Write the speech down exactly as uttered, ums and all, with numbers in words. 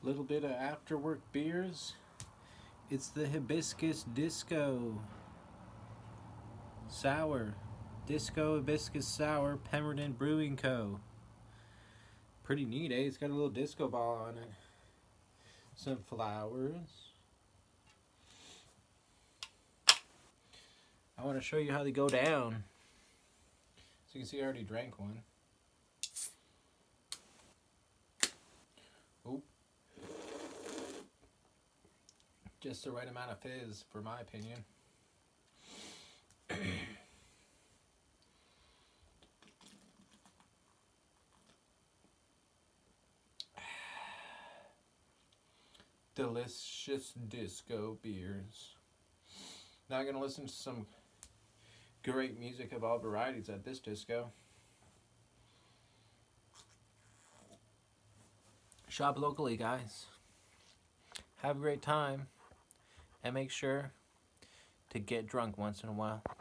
little bit of after work beers. It's the Hibiscus Disco Sour. Disco Hibiscus Sour, Pemberton Brewing Co. Pretty neat, eh? It's got a little disco ball on it. Some flowers. I want to show you how they go down. So you can see I already drank one. Oh. Just the right amount of fizz, for my opinion. Delicious disco beers. Now I'm going to listen to some great music of all varieties at this disco. Shop locally, guys. Have a great time. And make sure to get drunk once in a while.